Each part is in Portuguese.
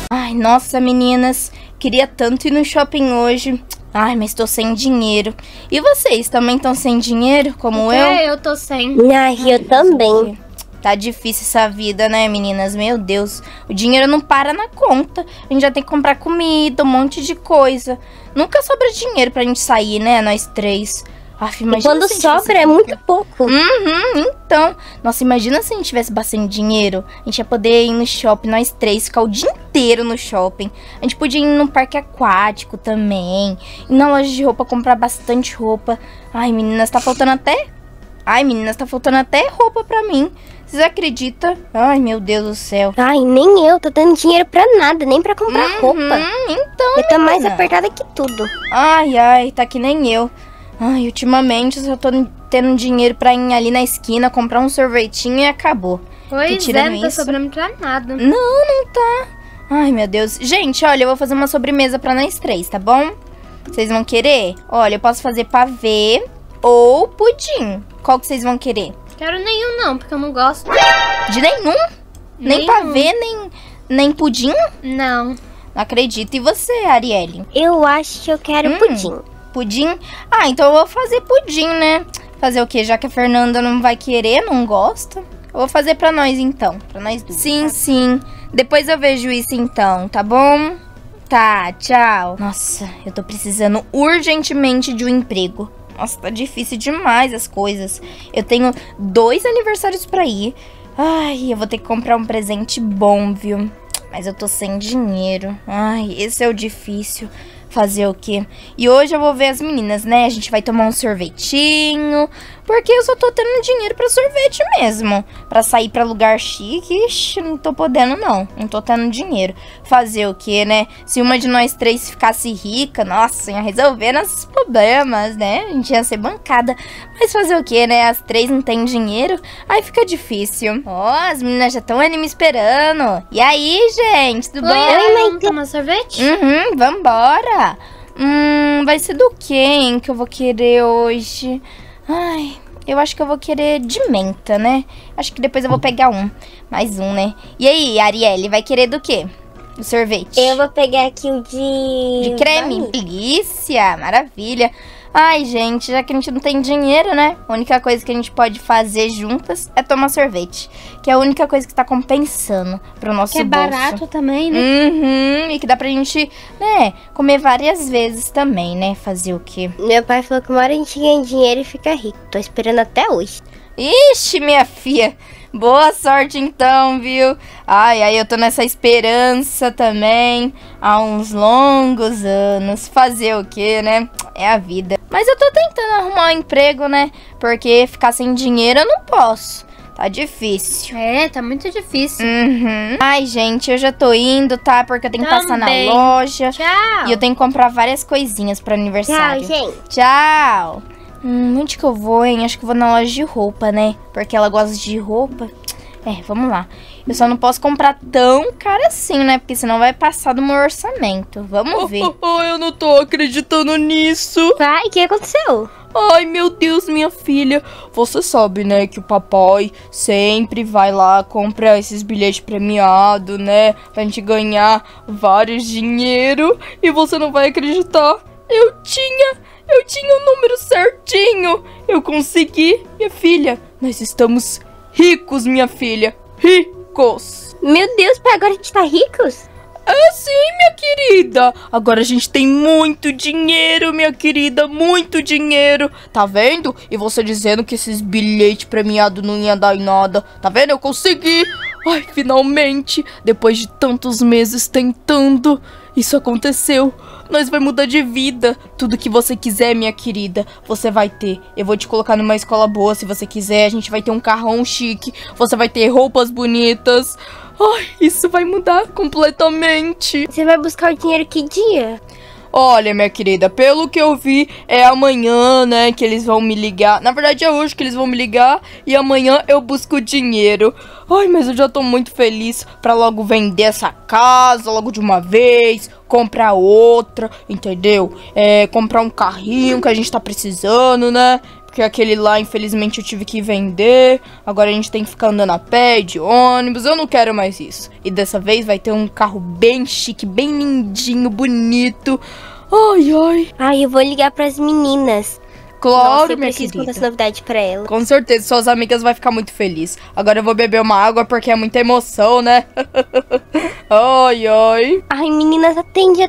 Ai, nossa, meninas, queria tanto ir no shopping hoje. Ai, mas tô sem dinheiro. E vocês também estão sem dinheiro, como eu? É, eu tô sem. Ai, eu também. Tá difícil essa vida, né, meninas? Meu Deus, o dinheiro não para na conta. A gente já tem que comprar comida, um monte de coisa. Nunca sobra dinheiro pra gente sair, né, nós três. Aff, E quando sobra é muito pouco. Então. Nossa, imagina se a gente tivesse bastante dinheiro. A gente ia poder ir no shopping, nós três, ficar o dia inteiro no shopping. A gente podia ir no parque aquático também. Ir na loja de roupa, comprar bastante roupa. Ai, meninas, tá faltando até... roupa pra mim. Vocês acreditam? Ai, meu Deus do céu. Ai, nem eu. Tô dando dinheiro pra nada, nem pra comprar roupa. Então, Eu tô mais apertada que tudo. Ai, tá que nem eu. Ai, ultimamente eu só tô tendo dinheiro pra ir ali na esquina, comprar um sorvetinho e acabou. Pois é, não tá sobrando pra nada. Não tá. Ai, meu Deus. Gente, olha, eu vou fazer uma sobremesa pra nós três, tá bom? Vocês vão querer? Olha, eu posso fazer pavê ou pudim. Qual que vocês vão querer? Quero nenhum não, porque eu não gosto. De nenhum? Nem pavê, nem pudim? Não. Não acredito. E você, Arielle? Eu acho que eu quero pudim. Pudim? Ah, então eu vou fazer pudim, né? Fazer o quê? Já que a Fernanda não vai querer, não gosta. Eu vou fazer pra nós, então. Pra nós duas. Sim. Depois eu vejo isso, então, tá bom? Tá, tchau. Nossa, eu tô precisando urgentemente de um emprego. Nossa, tá difícil demais as coisas. Eu tenho 2 aniversários pra ir. Ai, eu vou ter que comprar um presente bom, viu? Mas eu tô sem dinheiro. Ai, esse é o difícil. Fazer o quê? E hoje eu vou ver as meninas, né? A gente vai tomar um sorvetinho. Porque eu só tô tendo dinheiro pra sorvete mesmo. Pra sair pra lugar chique, ixi, não tô podendo não. Não tô tendo dinheiro. Fazer o quê, né? Se uma de nós três ficasse rica, nossa, ia resolver nossos problemas, né? A gente ia ser bancada. Mas fazer o quê, né? As 3 não têm dinheiro, aí fica difícil. Ó, as meninas já estão ali me esperando. E aí, gente, tudo bom? Oi, mãe, tomar sorvete? Vambora. Vai ser do quê, hein, que eu vou querer hoje? Ai, eu acho que eu vou querer de menta, né? Acho que depois eu vou pegar mais um, né? E aí, Arielle, vai querer do quê? O sorvete? Eu vou pegar aqui o de creme? Delícia, maravilha. Ai, gente, já que a gente não tem dinheiro, né? A única coisa que a gente pode fazer juntas é tomar sorvete. Que é a única coisa que tá compensando pro nosso bolso. Que é barato também, né? E que dá pra gente, né, comer várias vezes também, né? Fazer o quê? Meu pai falou que uma hora a gente ganha dinheiro e fica rico. Tô esperando até hoje. Ixi, minha filha. Boa sorte então, viu? Ai, eu tô nessa esperança também há uns longos anos. Fazer o quê, né? É a vida. Mas eu tô tentando arrumar um emprego, né? Porque ficar sem dinheiro eu não posso. Tá difícil. É, tá muito difícil. Ai, gente, eu já tô indo, tá? Porque eu tenho que passar na loja. Tchau. E eu tenho que comprar várias coisinhas pro aniversário. Tchau, gente. Tchau. Onde que eu vou, hein? Acho que eu vou na loja de roupa, né? Porque ela gosta de roupa. Vamos lá. Eu só não posso comprar tão caro assim, né? Porque senão vai passar do meu orçamento. Vamos ver. Eu não tô acreditando nisso. Pai, o que aconteceu? Ai, meu Deus, minha filha. Você sabe, né, que o papai sempre vai lá comprar esses bilhetes premiados, né? Pra gente ganhar vários dinheiro. E você não vai acreditar. Eu tinha o número certinho. Eu consegui. Minha filha, nós estamos ricos, minha filha. Ricos. Meu Deus, pai, agora a gente tá ricos? É sim, minha querida. Agora a gente tem muito dinheiro, minha querida. Muito dinheiro. Tá vendo? E você dizendo que esses bilhetes premiados não ia dar em nada. Tá vendo? Eu consegui. Ai, finalmente. Depois de tantos meses tentando, isso aconteceu. Nós vamos mudar de vida. Tudo que você quiser, minha querida, você vai ter. Eu vou te colocar numa escola boa se você quiser. A gente vai ter um carrão chique. Você vai ter roupas bonitas. Ai, isso vai mudar completamente. Você vai buscar o dinheiro que dia? Olha, minha querida, pelo que eu vi, é amanhã, né, que eles vão me ligar. Na verdade, é hoje que eles vão me ligar e amanhã eu busco o dinheiro. Ai, mas eu já tô muito feliz pra logo vender essa casa logo de uma vez, comprar outra, entendeu? Comprar um carrinho que a gente tá precisando, né? Porque porque aquele lá, infelizmente, eu tive que vender. Agora a gente tem que ficar andando a pé, de ônibus. Eu não quero mais isso. E dessa vez vai ter um carro bem chique, bem lindinho, bonito. Ai, ai. Ai, eu vou ligar pras meninas. Claro, Nossa, eu minha preciso contar querida. essa novidade pra ela. Com certeza, suas amigas vão ficar muito felizes. Agora eu vou beber uma água porque é muita emoção, né? Ai, ai. Ai, meninas, atende.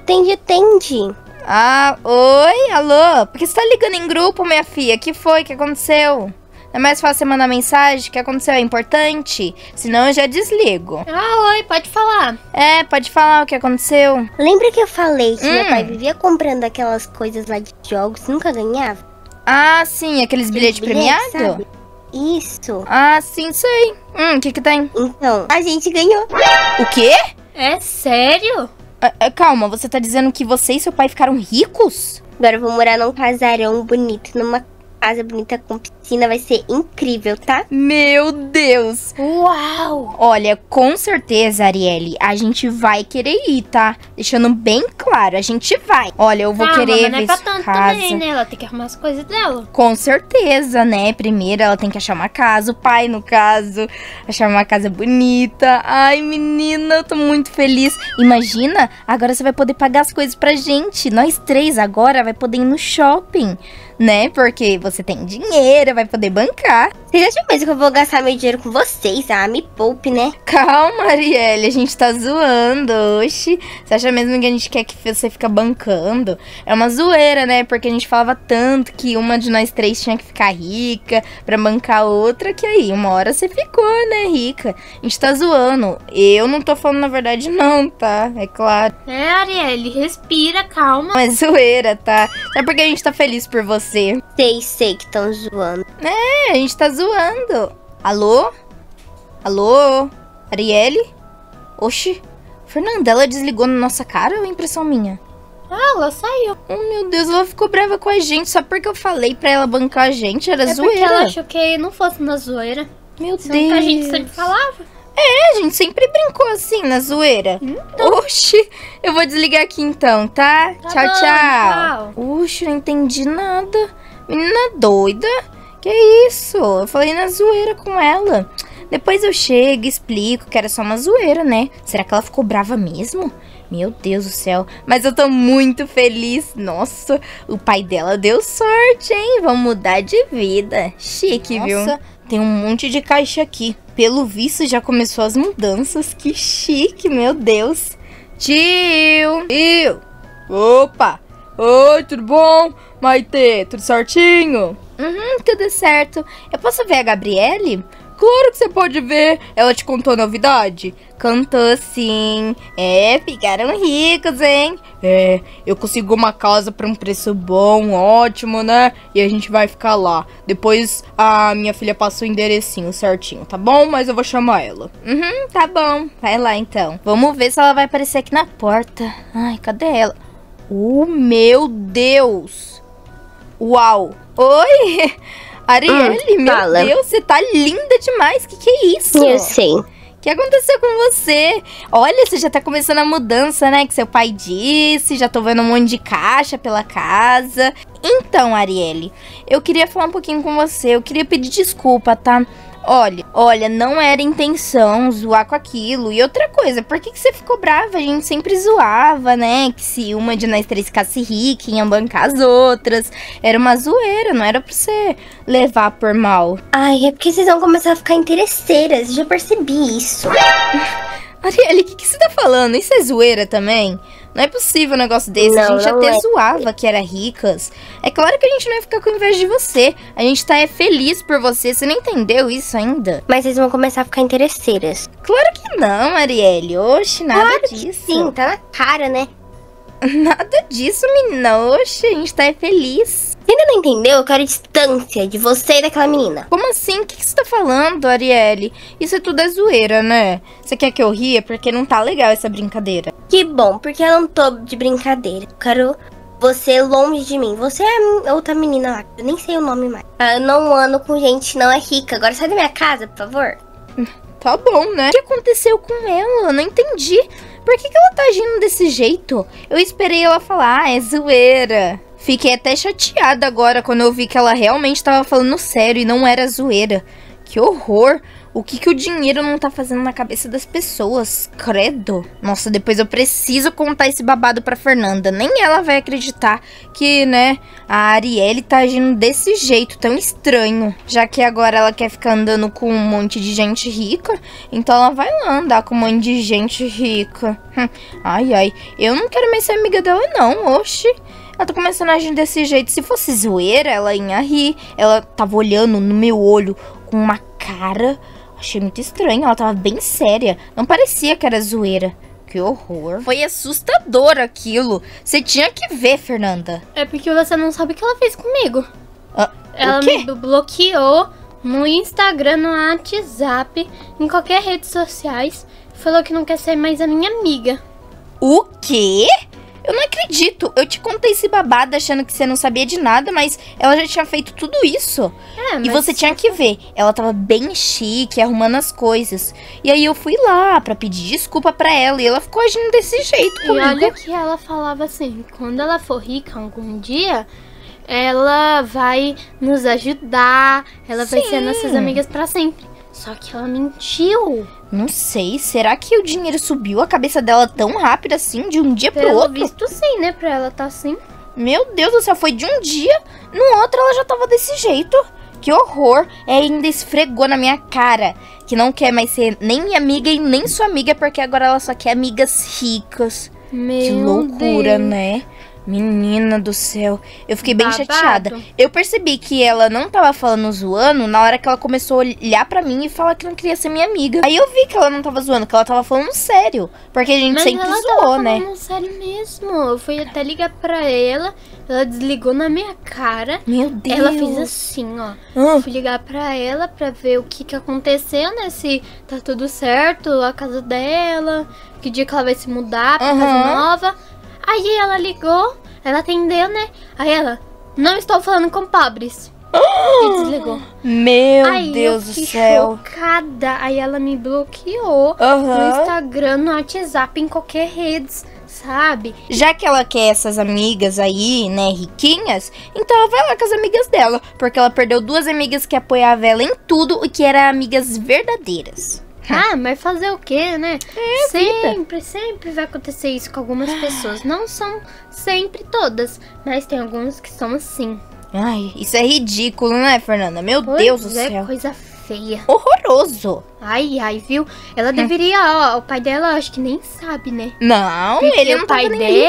Ah, oi, alô? Por que você tá ligando em grupo, minha filha? Que foi? Que aconteceu? Não é mais fácil você mandar mensagem? O que aconteceu? É importante? Senão eu já desligo. Ah, oi, pode falar. É, pode falar o que aconteceu. Lembra que eu falei que meu pai vivia comprando aquelas coisas lá de jogos e nunca ganhava? Ah, sim, aqueles bilhetes premiados? sabe? Isso. Ah, sim, sei. O que tem? Então, a gente ganhou. O quê? É sério? Calma, você tá dizendo que você e seu pai ficaram ricos? Agora eu vou morar num casarão bonito, numa casa bonita com piscina. Vai ser incrível, tá? Meu Deus! Uau! Olha, com certeza, Arielle, a gente vai querer ir, tá? Deixando bem claro, a gente vai. Olha, eu vou querer mas não ver é pra sua tanto casa. também, né? Ela tem que arrumar as coisas dela. Com certeza, né? Primeiro ela tem que achar uma casa, o pai, no caso, achar uma casa bonita. Ai, menina, eu tô muito feliz. Imagina, agora você vai poder pagar as coisas pra gente. Nós três agora vai poder ir no shopping, né? Porque você tem dinheiro, vai poder bancar. Vocês acham mesmo que eu vou gastar meu dinheiro com vocês? Ah, me poupe, né? Calma, Arielle, a gente tá zoando, oxi. Você acha mesmo que a gente quer que você fica bancando? É uma zoeira, né? Porque a gente falava tanto que uma de nós três tinha que ficar rica pra bancar a outra, que aí uma hora você ficou, né, rica. A gente tá zoando. Eu não tô falando na verdade não, tá? É claro. É, Arielle, respira, calma. Não é zoeira, tá? É porque a gente tá feliz por você. Sei que estão zoando. É, a gente tá zoando. Alô? Alô? Arielle? Oxi. Fernanda, ela desligou na nossa cara ou é impressão minha? Ah, ela saiu. Oh, meu Deus, ela ficou brava com a gente só porque eu falei pra ela bancar a gente. Era Porque zoeira. ela achou que não fosse na zoeira. Meu Sendo Deus. que a gente sempre falava. É, a gente sempre brincou assim, na zoeira. Oxi, eu vou desligar aqui então, tá? Tá Tchau, bom, tchau. Oxi, não entendi nada. Menina doida. Que isso? Eu falei na zoeira com ela. Depois eu chego e explico que era só uma zoeira, né? Será que ela ficou brava mesmo? Meu Deus do céu. Mas eu tô muito feliz. Nossa, o pai dela deu sorte, hein? Vamos mudar de vida. Chique, viu? Nossa, tem um monte de caixa aqui. Pelo visto, já começou as mudanças. Que chique, meu Deus. Tio! Tio! Opa! Oi, tudo bom? Maitê, tudo certinho? Tudo certo. Eu posso ver a Gabriele? Claro que você pode ver. Ela te contou novidade? Cantou sim. É, ficaram ricos, hein? É, eu consigo uma casa por um preço bom, ótimo, né? E a gente vai ficar lá. Depois a minha filha passa o enderecinho certinho, tá bom? Mas eu vou chamar ela. Tá bom. Vai lá então. Vamos ver se ela vai aparecer aqui na porta. Ai, cadê ela? Oh, meu Deus. Uau. Oi. Arielle, meu fala. Deus, você tá linda demais. Que é isso? Eu sei. O que aconteceu com você? Olha, você já tá começando a mudança, né? Que seu pai disse. Já tô vendo um monte de caixa pela casa. Então, Arielle, eu queria falar um pouquinho com você. Eu queria pedir desculpa, tá? Olha, não era intenção zoar com aquilo. E outra coisa, por que você ficou brava? A gente sempre zoava, né? Que se uma de nós três ficasse rica, ia bancar as outras. Era uma zoeira, não era pra você levar por mal. Ai, é porque vocês vão começar a ficar interesseiras. Eu já percebi isso. Arielle, o que você tá falando? Isso é zoeira também? Não é possível um negócio desse. Não, a gente não até é. zoava que era ricas. É claro que a gente não ia ficar com inveja de você. A gente tá feliz por você. Você não entendeu isso ainda? Mas vocês vão começar a ficar interesseiras. Claro que não, Arielle. Oxe, nada disso. Sim, tá na cara, né? Nada disso, menina. Oxe, a gente tá feliz. Você ainda não entendeu? Eu quero distância de você e daquela menina. Como assim? O que você tá falando, Arielle? Isso tudo é zoeira, né? Você quer que eu ria? Porque não tá legal essa brincadeira. Que bom, porque eu não tô de brincadeira. Eu quero você longe de mim. Você é a outra menina lá, eu nem sei o nome mais. Eu não ando com gente que não é rica. Agora sai da minha casa, por favor. Tá bom, né? O que aconteceu com ela? Eu não entendi. Por que ela tá agindo desse jeito? Eu esperei ela falar, é zoeira. Fiquei até chateada agora quando eu vi que ela realmente tava falando sério e não era zoeira. Que horror! O que o dinheiro não tá fazendo na cabeça das pessoas? Credo! Nossa, depois eu preciso contar esse babado pra Fernanda. Nem ela vai acreditar que, né, a Arielle tá agindo desse jeito tão estranho. Já que agora ela quer ficar andando com um monte de gente rica, então ela vai lá andar com um monte de gente rica. Ai, ai, eu não quero mais ser amiga dela não, oxi. Ela tá começando a agir desse jeito. Se fosse zoeira, ela ia rir. Ela tava olhando no meu olho com uma cara... Achei muito estranho, ela tava bem séria. Não parecia que era zoeira. Que horror. Foi assustador aquilo. Você tinha que ver, Fernanda. É porque você não sabe o que ela fez comigo. Ela o quê? me bloqueou no Instagram, no WhatsApp, em qualquer rede sociais. Falou que não quer ser mais a minha amiga. O quê? Eu não acredito. Eu te contei esse babado achando que você não sabia de nada, mas ela já tinha feito tudo isso. E você tinha que ver. Ela tava bem chique, arrumando as coisas. E aí eu fui lá pra pedir desculpa pra ela. E ela ficou agindo desse jeito comigo. E olha que ela falava assim, quando ela for rica algum dia, ela vai nos ajudar. Ela vai ser nossas amigas pra sempre. Só que ela mentiu. Não sei, será que o dinheiro subiu a cabeça dela tão rápido assim, de um dia pro outro? Pelo visto sim, né? Pra ela tá assim. Meu Deus do céu, foi de um dia, no outro ela já tava desse jeito. Que horror, ainda esfregou na minha cara que não quer mais ser nem minha amiga e nem sua amiga, porque agora ela só quer amigas ricas. Que loucura, né? Menina do céu, eu fiquei bem chateada. Eu percebi que ela não tava falando zoando na hora que ela começou a olhar pra mim e falar que não queria ser minha amiga. Aí eu vi que ela não tava zoando, que ela tava falando sério. Porque a gente sempre zoou, né? Ela tava falando sério mesmo. Eu fui até ligar pra ela desligou na minha cara. Meu Deus. Ela fez assim, ó. Fui ligar pra ela pra ver o que aconteceu, né? Se tá tudo certo, a casa dela, que dia que ela vai se mudar pra casa nova. Aí ela ligou, ela atendeu, né? Aí ela, não estou falando com pobres. E desligou. Meu Deus do céu. Chocada. Aí ela me bloqueou no Instagram, no WhatsApp, em qualquer rede, sabe? Já que ela quer essas amigas aí, né, riquinhas, então ela vai lá com as amigas dela. Porque ela perdeu 2 amigas que apoiavam ela em tudo e que eram amigas verdadeiras. Ah, mas fazer o quê, né? Sempre vai acontecer isso com algumas pessoas. Não são sempre todas, mas tem alguns que são assim. Ai, isso é ridículo, né, Fernanda? Meu Deus do céu. É coisa feia. Horroroso. Ai, viu? Ela deveria, o pai dela acho que nem sabe, né? Não, porque ele não tá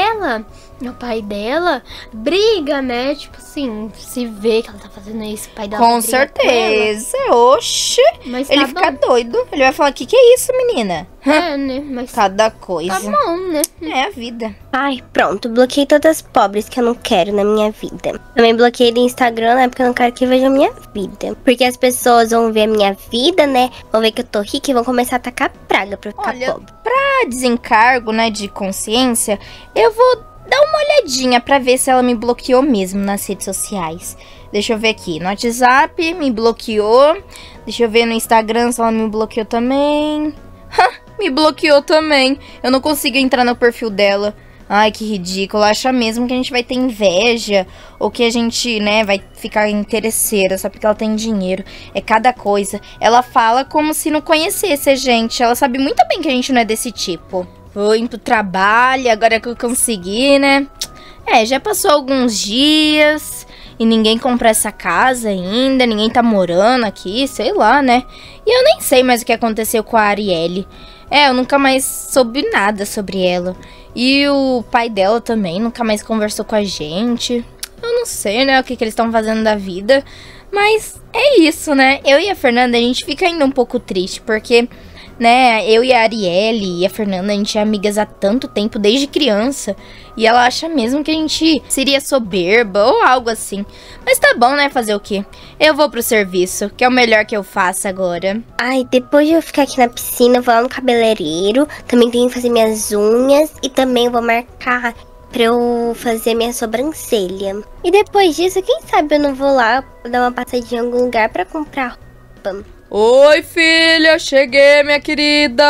o pai dela briga, né? Tipo assim, se vê que ela tá fazendo isso, o pai dela com certeza, oxe. Mas ele fica doido. Ele vai falar, que é isso, menina? É, né? Mas cada coisa. Tá bom, né? É a vida. Ai, pronto. Bloqueei todas as pobres que eu não quero na minha vida. Também bloqueei do Instagram, né? Porque eu não quero que vejam a minha vida. Porque as pessoas vão ver a minha vida, né? Vão ver que eu tô rica e vão começar a atacar praga pra eu ficar pobre. Pra desencargo, né, de consciência, eu vou dar uma olhadinha pra ver se ela me bloqueou mesmo nas redes sociais. Deixa eu ver aqui. No WhatsApp, me bloqueou. Deixa eu ver no Instagram se ela me bloqueou também. Me bloqueou também. Eu não consigo entrar no perfil dela. Ai, que ridículo. Acha mesmo que a gente vai ter inveja? Ou que a gente, né, vai ficar interesseira só porque ela tem dinheiro? É cada coisa. Ela fala como se não conhecesse a gente. Ela sabe muito bem que a gente não é desse tipo. Vou indo pro trabalho, agora que eu consegui, né? Já passou alguns dias e ninguém comprou essa casa ainda, ninguém tá morando aqui, sei lá, né? E eu nem sei mais o que aconteceu com a Arielle. Eu nunca mais soube nada sobre ela. E o pai dela também nunca mais conversou com a gente. Eu não sei, né, o que eles estão fazendo da vida. Mas é isso, né? Eu e a Fernanda, a gente fica ainda um pouco triste, porque, né, eu e a Arielle e a Fernanda, a gente é amigas há tanto tempo, desde criança. E ela acha mesmo que a gente seria soberba ou algo assim. Mas tá bom, né, fazer o quê? Eu vou pro serviço, que é o melhor que eu faço agora. Ai, depois de eu ficar aqui na piscina, eu vou lá no cabeleireiro. Também tenho que fazer minhas unhas e também vou marcar pra eu fazer minha sobrancelha. E depois disso, quem sabe eu não vou lá dar uma passadinha em algum lugar pra comprar roupa. Oi, filha, cheguei, minha querida.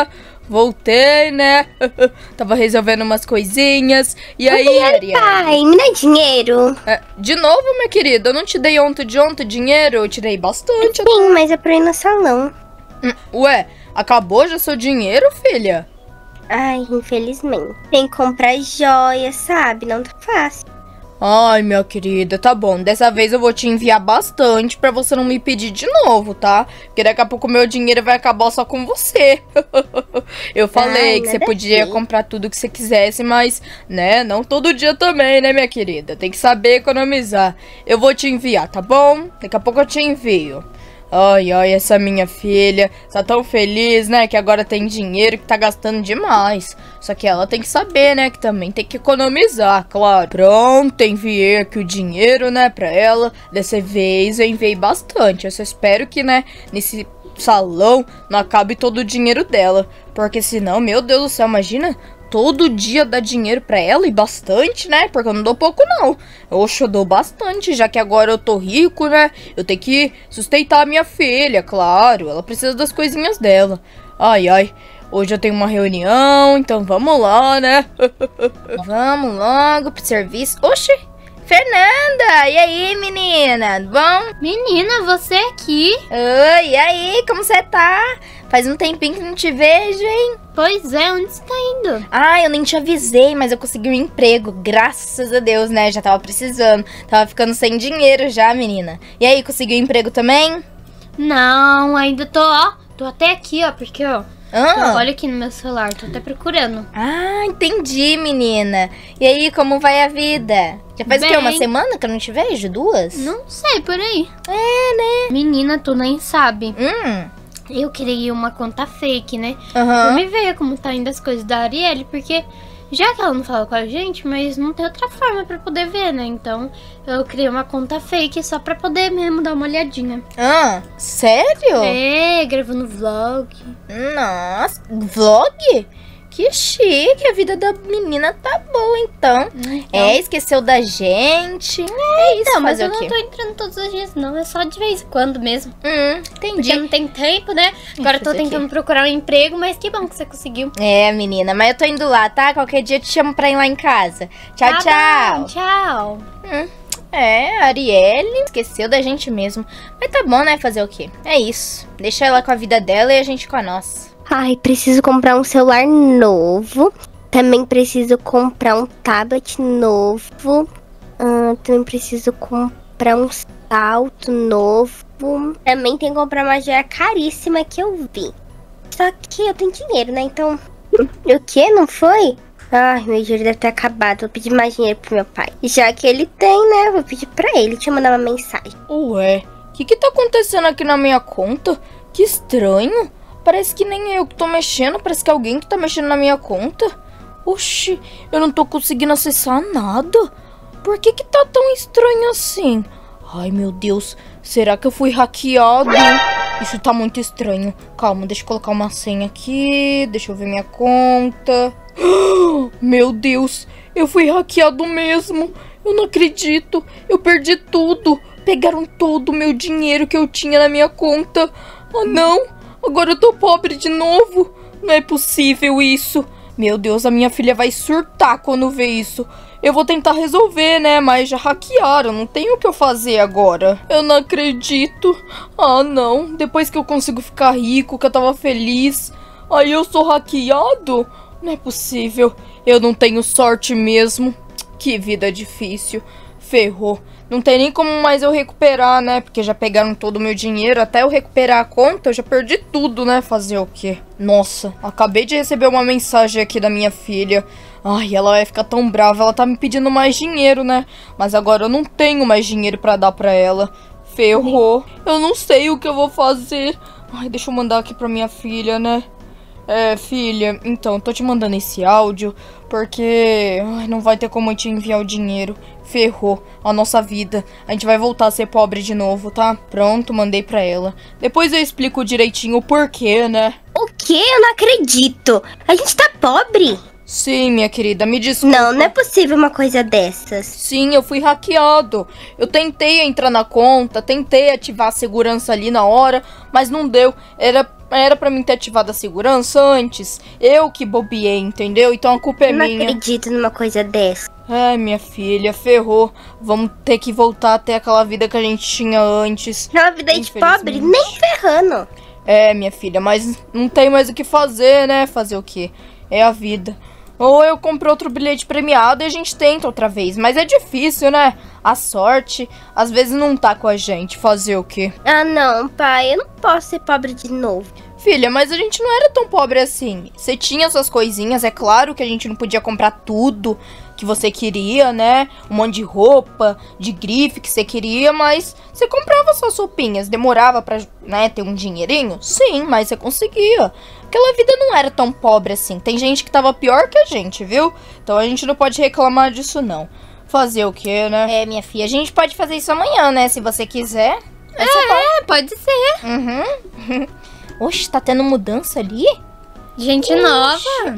voltei, né? Tava resolvendo umas coisinhas. E aí, Ariel? Pai, me dá dinheiro. De novo, minha querida, eu não te dei ontem dinheiro? Eu te dei bastante. Sim, mas é pra ir no salão. Ué, acabou já seu dinheiro, filha? Ai, infelizmente. Tem que comprar joia, sabe? Não tá fácil. Ai, minha querida, tá bom. Dessa vez eu vou te enviar bastante pra você não me pedir de novo, tá? Porque daqui a pouco meu dinheiro vai acabar só com você. Eu falei que você podia comprar tudo que você quisesse, mas, né, não todo dia também, né, minha querida? Tem que saber economizar. Eu vou te enviar, tá bom? Daqui a pouco eu te envio. Ai, ai, essa minha filha tá tão feliz, né, que agora tem dinheiro, que tá gastando demais. Só que ela tem que saber, né, que também tem que economizar, claro. Pronto, enviei aqui o dinheiro, né, pra ela. Dessa vez eu enviei bastante. Eu só espero que, né, nesse salão não acabe todo o dinheiro dela. Porque senão, meu Deus do céu, imagina... Todo dia dá dinheiro pra ela e bastante, né? Porque eu não dou pouco, não. Oxe, eu dou bastante, já que agora eu tô rico, né? Eu tenho que sustentar a minha filha, claro. Ela precisa das coisinhas dela. Ai, ai. Hoje eu tenho uma reunião, então vamos lá, né? Vamos logo pro serviço. Oxi! Fernanda! E aí, menina? Bom? Menina, você aqui? Oi, e aí? Como você tá? Faz um tempinho que não te vejo, hein? Pois é, onde você tá indo? Ah, eu nem te avisei, mas eu consegui um emprego, graças a Deus, né? Já tava precisando. Tava ficando sem dinheiro já, menina. E aí, conseguiu emprego também? Não, ainda tô até aqui, ó, porque, ó. Então, olha aqui no meu celular, tô até procurando. Ah, entendi, menina. E aí, como vai a vida? Já faz o quê? Uma semana que eu não te vejo? 2? Não sei, por aí. É, né? Menina, tu nem sabe. Eu criei uma conta fake, né? Aham. Pra me ver como tá indo as coisas da Arielle, porque já que ela não fala com a gente, mas não tem outra forma pra poder ver, né? Então, eu criei uma conta fake só pra poder mesmo dar uma olhadinha. Ah, sério? É, gravando vlog. Nossa, vlog? Que chique, a vida da menina tá boa, então. Esqueceu da gente. É isso, Não, mas fazer eu o quê? não tô entrando todos os dias, não. É só de vez em quando mesmo. Entendi. Porque não tem tempo, né? Agora eu tô fazer o tentando procurar um emprego, mas que bom que você conseguiu. É, menina, mas eu tô indo lá, tá? Qualquer dia eu te chamo pra ir lá em casa. Tchau, Tá tchau. bom, tchau. A Arielle esqueceu da gente mesmo. Mas tá bom, né? Fazer o quê? É isso. Deixa ela com a vida dela e a gente com a nossa. Ai, preciso comprar um celular novo. Também preciso comprar um tablet novo. Também preciso comprar um salto novo. Também tem que comprar uma joia caríssima que eu vi. Só que eu tenho dinheiro, né? Então... O que? Não foi? Ai, meu dinheiro deve ter acabado. Vou pedir mais dinheiro pro meu pai. Já que ele tem, né? Vou pedir pra ele. Deixa eu mandar uma mensagem. Ué, o que tá acontecendo aqui na minha conta? Que estranho. Parece que nem eu que tô mexendo, parece que alguém que tá mexendo na minha conta. Oxi, eu não tô conseguindo acessar nada. Por que tá tão estranho assim? Ai, meu Deus, será que eu fui hackeado? Isso tá muito estranho. Calma, deixa eu colocar uma senha aqui, deixa eu ver minha conta. Meu Deus, eu fui hackeado mesmo. Eu não acredito, eu perdi tudo. Pegaram todo o meu dinheiro que eu tinha na minha conta. Ah, não. Agora eu tô pobre de novo. Não é possível isso. Meu Deus, a minha filha vai surtar quando ver isso. Eu vou tentar resolver, né? Mas já hackearam, não tem o que eu fazer agora. Eu não acredito. Ah, não. Depois que eu consigo ficar rico, que eu tava feliz. Aí eu sou hackeado? Não é possível. Eu não tenho sorte mesmo. Que vida difícil. Ferrou. Não tem nem como mais eu recuperar, né? Porque já pegaram todo o meu dinheiro. Até eu recuperar a conta, eu já perdi tudo, né? Fazer o quê? Nossa, acabei de receber uma mensagem aqui da minha filha. Ai, ela vai ficar tão brava. Ela tá me pedindo mais dinheiro, né? Mas agora eu não tenho mais dinheiro pra dar pra ela. Ferrou. Eu não sei o que eu vou fazer. Ai, deixa eu mandar aqui pra minha filha, né? Filha, então, tô te mandando esse áudio porque não vai ter como eu te enviar o dinheiro. Ferrou a nossa vida. A gente vai voltar a ser pobre de novo, tá? Pronto, mandei pra ela. Depois eu explico direitinho o porquê, né? O quê? Eu não acredito. A gente tá pobre. Sim, minha querida, me desculpa. Não é possível uma coisa dessas. Sim, eu fui hackeado. Eu tentei entrar na conta, tentei ativar a segurança ali na hora, mas não deu. Era Era pra mim ter ativado a segurança antes. Eu que bobeei, entendeu? Então a culpa é Não minha. acredito numa coisa dessa. Ai, minha filha, ferrou. Vamos ter que voltar a ter aquela vida que a gente tinha antes. Aquela vida de pobre, nem ferrando. É, minha filha, mas não tem mais o que fazer, né? Fazer o quê? É a vida. Ou eu compro outro bilhete premiado e a gente tenta outra vez. Mas é difícil, né? A sorte, às vezes, não tá com a gente. Fazer o quê? Ah, não, pai, eu não posso ser pobre de novo. Filha, mas a gente não era tão pobre assim. Você tinha suas coisinhas, é claro que a gente não podia comprar tudo que você queria, né? Um monte de roupa, de grife que você queria, mas você comprava suas roupinhas. Demorava pra, né, ter um dinheirinho? Sim, mas você conseguia. Aquela vida não era tão pobre assim. Tem gente que tava pior que a gente, viu? Então a gente não pode reclamar disso, não. Fazer o quê, né? É, minha filha, a gente pode fazer isso amanhã, né? Se você quiser. Pode ser. Uhum. Oxe, tá tendo mudança ali? Gente nova.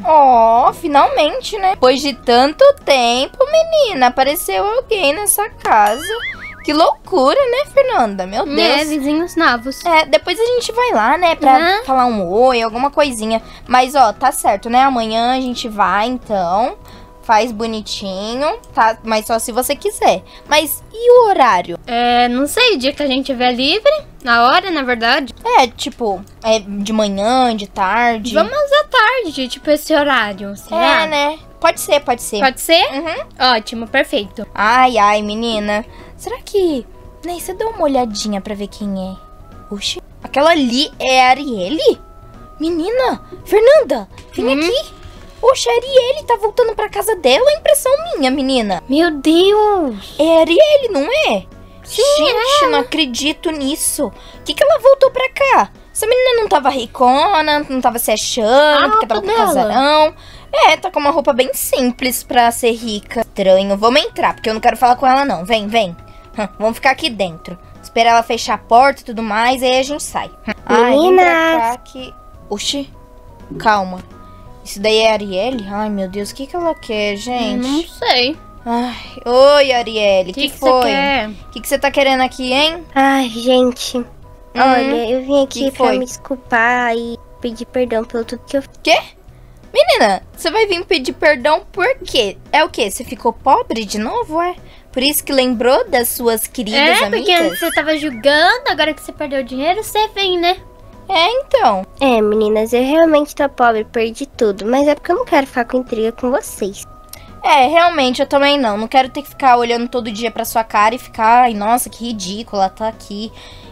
Ó, finalmente, né? Depois de tanto tempo, menina, apareceu alguém nessa casa. Que loucura, né, Fernanda? Meu Deus. É, vizinhos novos. É, depois a gente vai lá, né, pra falar um oi, alguma coisinha. Mas, ó, tá certo, né? Amanhã a gente vai, então. Faz bonitinho, tá? Mas só se você quiser. Mas e o horário? É, não sei, o dia que a gente tiver livre. Na hora, na verdade. É, tipo, é de manhã, de tarde? Vamos à tarde, tipo esse horário. Será? É, né? Pode ser, pode ser. Pode ser? Uhum. Ótimo, perfeito. Ai, ai, menina. Será que... Ney, você deu uma olhadinha pra ver quem é? Oxi, aquela ali é a Arielle? Menina, Fernanda, vem aqui. Oxe, a Arielle tá voltando pra casa dela, é impressão minha, menina. Meu Deus. É a Arielle, não é? Sim, Gente, não acredito nisso. Que ela voltou pra cá? Essa menina não tava ricona, não tava se achando, porque tava com dela. casarão. É, tá com uma roupa bem simples pra ser rica. Estranho. Vamos entrar, porque eu não quero falar com ela, não. Vem, vem. Vamos ficar aqui dentro. Esperar ela fechar a porta e tudo mais, aí a gente sai. Ai, vem pra cá que... Oxi, calma. Isso daí é a Arielle? Ai, meu Deus, o que ela quer, gente? Não sei. Ai, oi, Arielle, o que você foi? quer? O que você tá querendo aqui, hein? Ai, gente. Olha, eu vim aqui Que pra foi? me desculpar e pedir perdão pelo tudo que eu fiz. Quê? Menina, você vai vir pedir perdão por quê? É o quê? Você ficou pobre de novo, é? Por isso que lembrou das suas queridas Porque amigas? antes você tava julgando, agora que você perdeu o dinheiro, você vem, né? É, então. É, meninas, eu realmente tô pobre, perdi tudo. Mas é porque eu não quero ficar com intriga com vocês. É, realmente, eu também não. Não quero ter que ficar olhando todo dia pra sua cara e ficar... Ai, nossa, que ridícula, tá aqui.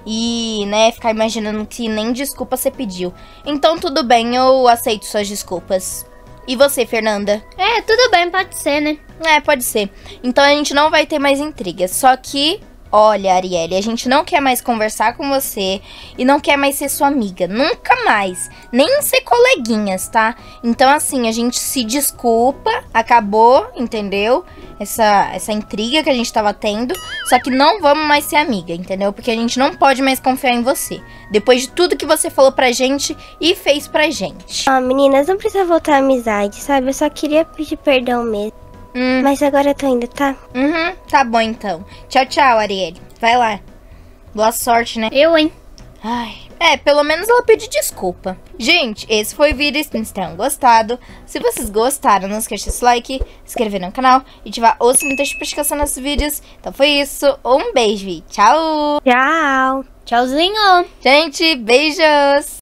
E, né, ficar imaginando que nem desculpa você pediu. Então, tudo bem, eu aceito suas desculpas. E você, Fernanda? É, tudo bem, pode ser, né? É, pode ser. Então, a gente não vai ter mais intrigas. Só que... Olha, Arielle, a gente não quer mais conversar com você e não quer mais ser sua amiga. Nunca mais. Nem ser coleguinhas, tá? Então, assim, a gente se desculpa, acabou, entendeu? Essa intriga que a gente tava tendo. Só que não vamos mais ser amiga, entendeu? Porque a gente não pode mais confiar em você. Depois de tudo que você falou pra gente e fez pra gente. Ó, meninas, não precisa voltar à amizade, sabe? Eu só queria pedir perdão mesmo. Mas agora eu tô indo, tá? Uhum, tá bom então. Tchau, tchau, Arielle. Vai lá. Boa sorte, né? Eu, hein? Ai, pelo menos ela pediu desculpa. Gente, esse foi o vídeo, espero que vocês tenham gostado. Se vocês gostaram, não esqueça de deixar esse like, se inscrever no canal e ativar o sininho de notificação nos vídeos. Então foi isso, um beijo e tchau! Tchau! Tchauzinho! Gente, beijos!